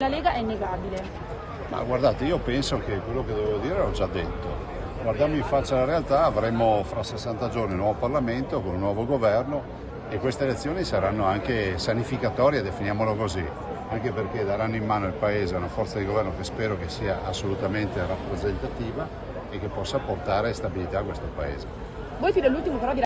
della Lega è innegabile. Ma guardate, io penso che quello che dovevo dire l'ho già detto. Guardiamo in faccia la realtà, avremo fra 60 giorni un nuovo Parlamento con un nuovo governo e queste elezioni saranno anche sanificatorie, definiamolo così, anche perché daranno in mano il Paese a una forza di governo che spero che sia assolutamente rappresentativa e che possa portare stabilità a questo Paese. Voi fino all'ultimo però